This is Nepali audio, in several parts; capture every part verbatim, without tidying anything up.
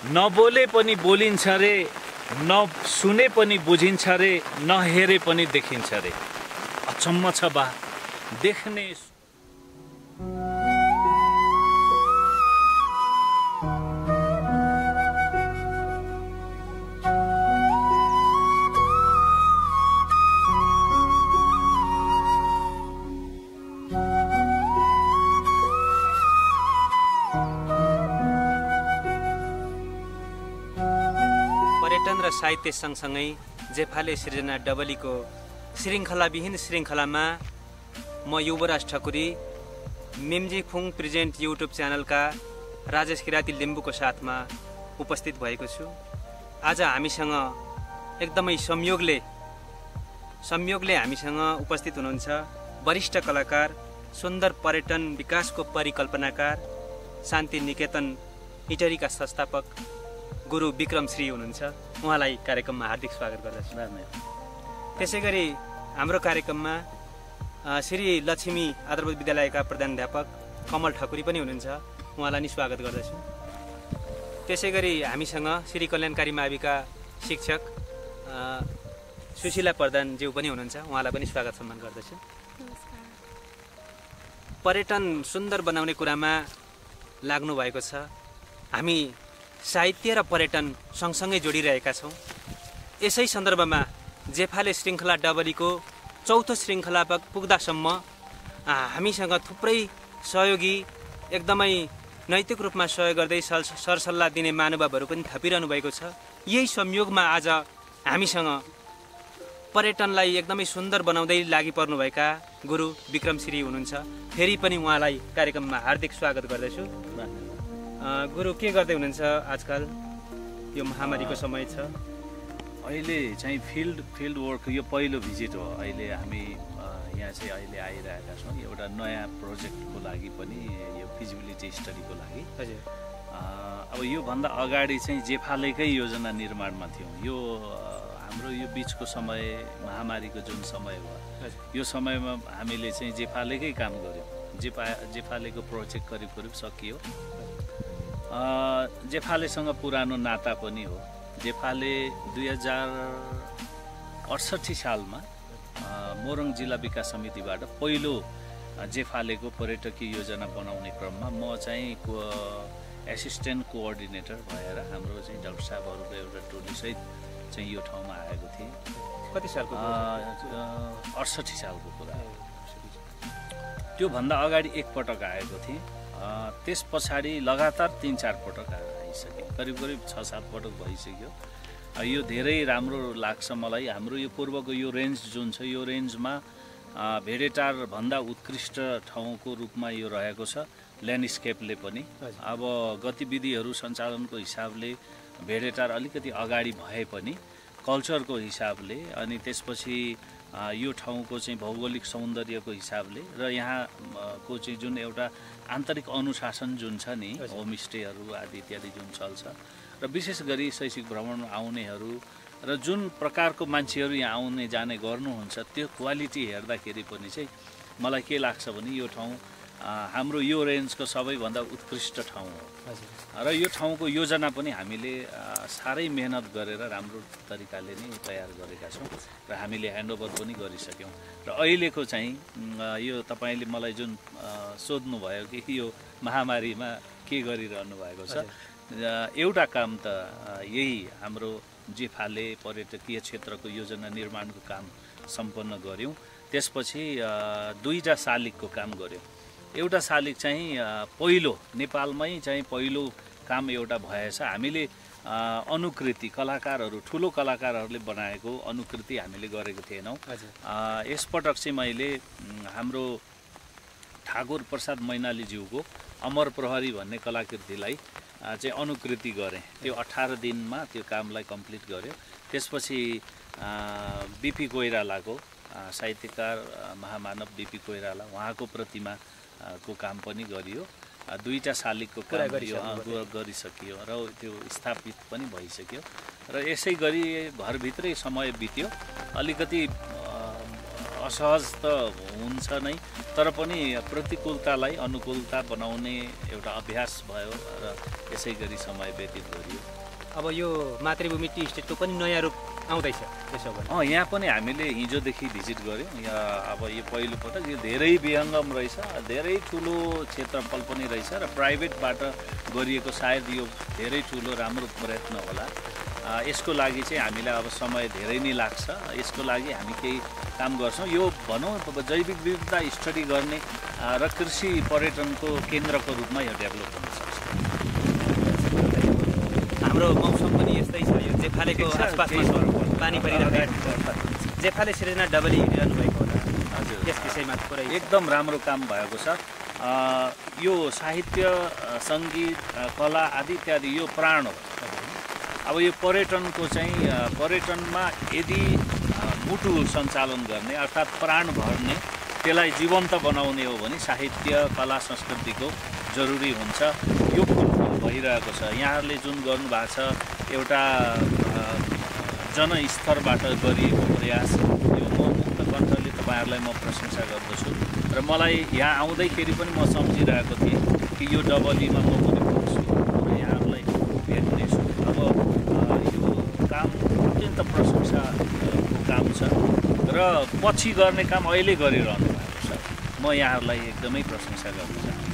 नबोले पनि बोलिन्छ रे, नसुने पनि बुझिन्छ रे, नहेरे पनि देखिन्छ रे। अचम्म छ बा देख्ने। पर्यटन र साहित्य सँगसँगै जेफाले सृजना डबलीको श्रृङ्खलाविहीन श्रृङ्खलामा म युवराज ठकुरी मेम्जी फुङ प्रेजेन्ट युट्युब च्यानलका राजेश किराती लिम्बूको साथमा उपस्थित भएको छु। आज हामीसँग एकदमै संयोगले संयोगले हामीसँग उपस्थित हुनुहुन्छ वरिष्ठ कलाकार, सुन्दर पर्यटन विकासको परिकल्पनाकार, शान्ति निकेतन इटरीका संस्थापक गुरु विक्रम श्री हुनुहुन्छ। उहाँलाई कार्यक्रममा हार्दिक स्वागत गर्दछु। त्यसै गरी हाम्रो कार्यक्रममा श्री लक्ष्मी आदर्श विद्यालयका प्रधानाध्यापक कमल ठकुरी पनि हुनुहुन्छ। उहाँलाई नि स्वागत गर्दछु। त्यसै गरी हामीसँग श्री कल्याणकारी माविका शिक्षक सुशीला प्रधानज्यू पनि हुनुहुन्छ। उहाँलाई पनि स्वागत सम्मान गर्दछु। पर्यटन सुन्दर बनाउने कुरामा लाग्नु भएको छ। हामी साहित्य र पर्यटन सँगसँगै जोडिरहेका छौँ। यसै सन्दर्भमा जेफाले श्रृङ्खला डबलीको चौथो श्रृङ्खला पुग्दासम्म हामीसँग थुप्रै सहयोगी, एकदमै नैतिक रूपमा सहयोग गर्दै सरसल्लाह दिने महानुभावहरू पनि थपिरहनु भएको छ। यही संयोगमा आज हामीसँग पर्यटनलाई एकदमै सुन्दर बनाउँदै लागि पर्नुभएका गुरु विक्रम श्री हुनुहुन्छ। फेरि पनि उहाँलाई कार्यक्रममा हार्दिक स्वागत गर्दछु। गुरु के गर्दै हुनुहुन्छ आजकल? यो महामारीको समय छ। अहिले चाहिँ फिल्ड फिल्ड वर्क यो पहिलो भिजिट हो। अहिले हामी यहाँ चाहिँ अहिले आइरहेका छौँ एउटा नयाँ प्रोजेक्टको लागि पनि, यो फिजिबिलिटी स्टडीको लागि। हजुर। अब योभन्दा अगाडि चाहिँ जेफालेकै योजना निर्माणमा थियौँ। यो हाम्रो यो बिचको समय महामारीको जुन समय हो, यो समयमा हामीले चाहिँ जेफालेकै काम गऱ्यौँ। जेफा जेफालेको प्रोजेक्ट करिब करिब सकियो। जेफालेसँग पुरानो नाता पनि हो। जेफाले दुई हजार अडसट्ठी सालमा मोरङ जिल्ला विकास समितिबाट पहिलो जेफालेको पर्यटकीय योजना बनाउने क्रममा म चाहिँ को एसिस्टेन्ट कोअर्डिनेटर भएर हाम्रो चाहिँ डाक्टर साहबहरूको एउटा टोलीसहित चाहिँ यो ठाउँमा आएको थिएँ। कति सालको? अडसट्ठी सालको कुरा हो। त्योभन्दा अगाडि एकपटक आएको थिएँ। त्यस पछाडि लगातार तिन चार पटक आइसक्यो। करिब करिब छ सात पटक भइसक्यो। यो धेरै राम्रो लाग्छ मलाई। हाम्रो यो पूर्वको यो रेन्ज जुन छ, यो रेन्जमा भेडेटारभन्दा उत्कृष्ट ठाउँको रूपमा यो रहेको छ। ल्यान्डस्केपले पनि अब गतिविधिहरू सञ्चालनको हिसाबले भेडेटार अलिकति अगाडि भए पनि कल्चरको हिसाबले, अनि त्यसपछि यो ठाउँको चाहिँ भौगोलिक सौन्दर्यको हिसाबले र यहाँको चाहिँ जुन एउटा आन्तरिक अनुशासन जुन छ नि, होमस्टेहरू आदि इत्यादि जुन चल्छ, र विशेष गरी शैक्षिक भ्रमण आउनेहरू र जुन प्रकारको मान्छेहरू यहाँ आउने जाने गर्नुहुन्छ, त्यो क्वालिटी हेर्दाखेरि पनि चाहिँ मलाई के लाग्छ भने यो ठाउँ हाम्रो यो रेन्जको सबैभन्दा उत्कृष्ट ठाउँ हो। र यो ठाउँको योजना पनि हामीले साह्रै मेहनत गरेर राम्रो तरिकाले नै तयार गरेका छौँ र हामीले ह्यान्डओभर पनि गरिसक्यौँ। र अहिलेको चाहिँ यो तपाईँले मलाई जुन सोध्नुभयो कि यो महामारीमा के गरिरहनु भएको छ, एउटा काम त यही हाम्रो जेफाले पर्यटकीय क्षेत्रको योजना निर्माणको काम सम्पन्न गऱ्यौँ। त्यसपछि दुईवटा शालिगको काम गऱ्यौँ। एउटा शालिग चाहिँ पहिलो नेपालमै चाहिँ पहिलो काम एउटा भएछ। हामीले अनुकृति कलाकारहरू, ठुलो कलाकारहरूले बनाएको अनुकृति हामीले गरेको थिएनौँ। यसपटक चाहिँ मैले हाम्रो ठाकुर प्रसाद मैनालीज्यूको अमर प्रहरी भन्ने कलाकृतिलाई चाहिँ अनुकृति गरेँ। त्यो अठार दिनमा त्यो कामलाई कम्प्लिट गऱ्यो। त्यसपछि बिपी कोइरालाको, साहित्यकार महामानव बिपी कोइराला, उहाँको प्रतिमा को काम पनि गरियो। दुईटा शालिगको काम गरिसकियो र त्यो स्थापित पनि भइसक्यो। र यसै गरी घरभित्रै समय बित्यो। अलिकति असहज त हुन्छ नै, तर पनि प्रतिकूलतालाई अनुकूलता बनाउने एउटा अभ्यास भयो र यसै गरी समय व्यतीत गरियो। अब यो मातृभूमि टी स्टेटको पनि नयाँ रूप आउँदैछ त्यसो भने? अँ यहाँ पनि हामीले हिजोदेखि भिजिट गऱ्यौँ। यहाँ अब यो पहिलोपटक यो धेरै विहङ्गम रहेछ, धेरै ठुलो क्षेत्रफल पनि रहेछ र प्राइभेटबाट गरिएको सायद यो धेरै ठुलो राम्रो प्रयत्न होला। यसको लागि चाहिँ हामीलाई अब समय धेरै नै लाग्छ। यसको लागि हामी केही काम गर्छौँ। यो भनौँ जैविक विविधता स्टडी गर्ने र कृषि पर्यटनको केन्द्रको रूपमा यो डेभलप हुन सक्छ। हाम्रो मौसम पनि यस्तै छ, यो जेफालेको आसपासमा पानी परिरहेको छ। जेफाले सृजना डबली हिँडिरहनु भएको होला। हजुर, यस विषयमा पुरै एकदम राम्रो काम भएको छ। यो साहित्य, सङ्गीत, कला आदि इत्यादि यो प्राण हो। अब यो पर्यटनको चाहिँ पर्यटनमा यदि मुटु सञ्चालन गर्ने अर्थात् प्राण भर्ने, त्यसलाई जीवन्त बनाउने हो भने साहित्य, कला, संस्कृतिको जरुरी हुन्छ। यो भइरहेको छ। यहाँहरूले जुन गर्नुभएको छ एउटा जनस्तरबाट गरिएको प्रयास, यो म मुक्त कण्ठले तपाईँहरूलाई म प्रशंसा गर्दछु। र मलाई यहाँ आउँदैखेरि पनि म सम्झिरहेको थिएँ कि यो डबलीमा म पनि पुग्छु र यहाँहरूलाई भेट्नेछु। अब यो काम अत्यन्त प्रशंसाको काम छ र पछि गर्ने काम अहिले गरिरहनु भएको छ। म यहाँहरूलाई एकदमै प्रशंसा गर्न चाहन्छु।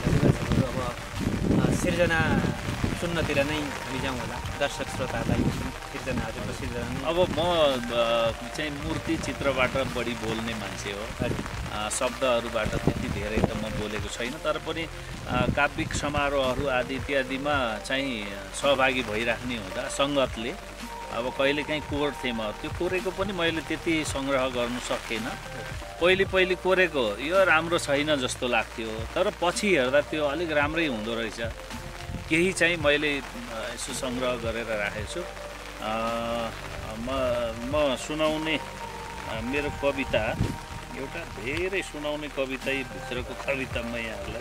अब सिर्जना सुन्नतिर नै हामी जाउँ होला, दर्शक श्रोतालाई सिर्जना हजुरको सिर्जना नै। अब म चाहिँ मूर्ति चित्रबाट बढी बोल्ने मान्छे हो। शब्दहरूबाट त्यति धेरै त म बोलेको छैन, तर पनि काव्यिक समारोहहरू आदि इत्यादिमा चाहिँ सहभागी भइराख्ने हुँदा सङ्गतले अब कहिलेकाहीँ कोर्थेँ म। त्यो कोरेको पनि मैले त्यति सङ्ग्रह गर्नु सकेन। पहिले पहिले कोरेको यो राम्रो छैन जस्तो लाग्थ्यो, तर पछि हेर्दा त्यो अलिक राम्रै हुँदो रहेछ। केही चाहिँ मैले यसो सङ्ग्रह गरेर राखेको छु। म म सुनाउने मेरो कविता एउटा धेरै सुनाउने कविता, भित्रको कविता म यहाँहरूलाई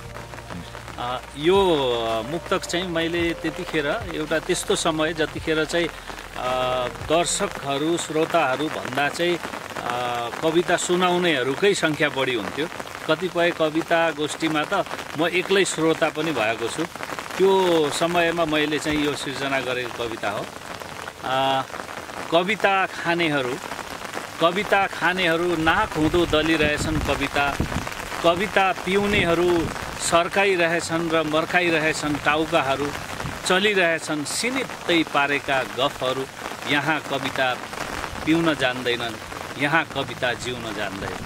यो मुक्तक चाहिँ मैले त्यतिखेर एउटा त्यस्तो समय जतिखेर चाहिँ दर्शकहरू श्रोताहरू भन्दा चाहिँ कविता सुनाउनेहरूकै सङ्ख्या बढी हुन्थ्यो। कतिपय कविता गोष्ठीमा त म एक्लै श्रोता पनि भएको छु। त्यो समयमा मैले चाहिँ यो सृजना गरेको कविता हो। कविता खानेहरू कविता खानेहरू नाक हुँदो दलिरहेछन् कविता। कविता पिउनेहरू सर्काइरहेछन् र मर्काइरहेछन् टाउकाहरू। चलिरहेछन् सिनित्तै पारेका गफहरू। यहाँ कविता पिउन जान्दैनन्, यहाँ कविता जिउन जान्दैनन्।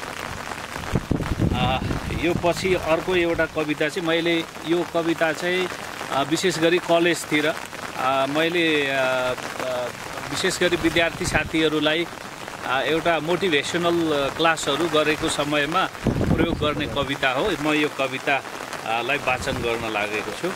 यो पछि अर्को एउटा कविता चाहिँ मैले यो कविता चाहिँ विशेष गरी कलेजतिर मैले विशेष गरी विद्यार्थी साथीहरूलाई एउटा मोटिभेसनल क्लासहरू गरेको समयमा प्रयोग गर्ने कविता हो। म यो कवितालाई वाचन गर्न लागेको छु।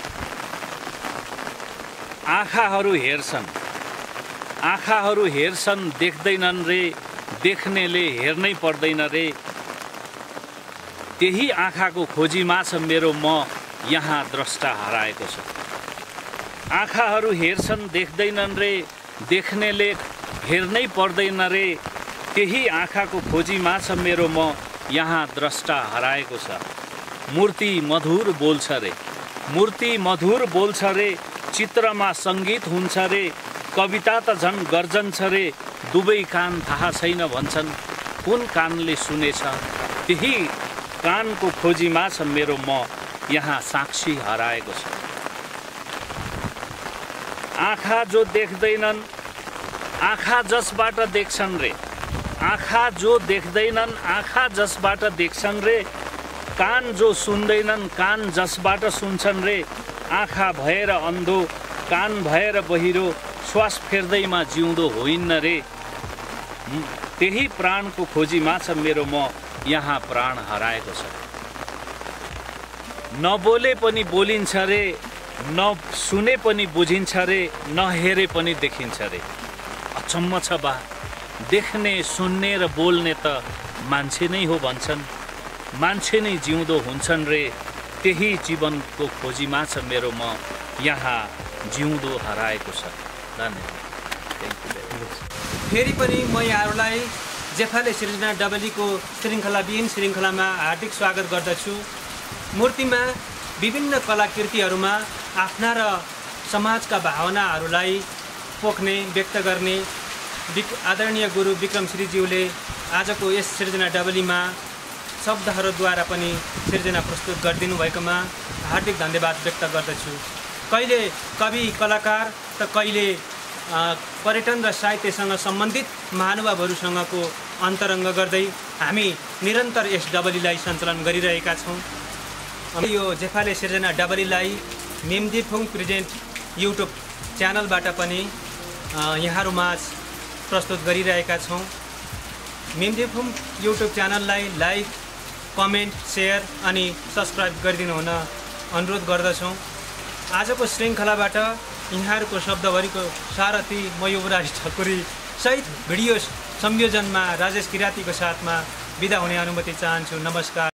आँखाहरू हेर्छन् आँखाहरू हेर्छन् देख्दैनन् रे, देख्नेले हेर्नै पर्दैन रे। त्यही आँखाको खोजीमा छ मेरो म यहाँ द्रष्टा हराएको छ। आँखाहरू हेर्छन् देख्दैनन् रे, देख्नेले हेर्नै पर्दैन रे। त्यही आँखाको खोजीमा छ मेरो म यहाँ द्रष्टा हराएको छ। मूर्ति मधुर बोल्छ रे, मूर्ति मधुर बोल्छ रे। चित्रमा सङ्गीत हुन्छ रे, कविता त झन् गर्जन्छ रे। दुवै कान थाहा छैन भन्छन्, कुन कानले सुनेछ। त्यही कानको खोजीमा छ मेरो म यहाँ साक्षी हराएको छ। आँखा जो देख्दैनन्, आँखा जसबाट देख्छन् रे। आँखा जो देख्दैनन्, आँखा जसबाट देख्छन् रे। कान जो सुन्दैनन्, कान जसबाट सुन्छन् रे। आँखा भएर अन्धो, कान भएर बहिरो। श्वास फेर्दैमा जिउँदो होइन रे। त्यही प्राणको खोजीमा छ मेरो म यहाँ प्राण हराएको छ। नबोले पनि बोलिन्छ रे, नसुने पनि बुझिन्छ रे, नहेरे पनि देखिन्छ रे। अचम्म छ बा, देख्ने सुन्ने र बोल्ने त मान्छे नै हो भन्छन्। मान्छे नै जिउँदो हुन्छन् रे। त्यही जीवनको खोजीमा छ मेरो म यहाँ जिउँदो हराएको छ। धन्यवाद। फेरि पनि म यहाँहरूलाई जेफाले सृजना डबलीको श्रृङ्खलाविहीन श्रृङ्खलामा हार्दिक स्वागत गर्दछु। मूर्तिमा विभिन्न कलाकृतिहरूमा आफ्ना र समाजका भावनाहरूलाई पोख्ने व्यक्त गर्ने आदरणीय गुरु विक्रम श्रीज्यूले आजको यस सिर्जना डबलीमा शब्दहरूद्वारा पनि सिर्जना प्रस्तुत गरिदिनु भएकोमा हार्दिक धन्यवाद व्यक्त गर्दछु। कहिले कवि कलाकार त कहिले पर्यटन र साहित्यसँग सम्बन्धित महानुभावहरूसँगको अन्तरङ्ग गर्दै हामी निरन्तर यस डबलीलाई सञ्चालन गरिरहेका छौँ। यो जेफाले सिर्जना डबलीलाई मेमजिफुङ प्रेजेन्ट युट्युब च्यानलबाट पनि यहाँहरूमाझ प्रस्तुत गरिरहेका छौँ। मेमजिफुङ युट्युब च्यानललाई लाइक, कमेन्ट, सेयर अनि सब्सक्राइब गरिदिनु हुन अनुरोध गर्दछौँ। आजको श्रृङ्खलाबाट यहाँहरूको शब्दभरिको सारथी म युवराज ठकुरी सहित भिडियो संयोजनमा राजेश किरातीको साथमा बिदा हुने अनुमति चाहन्छु। नमस्कार।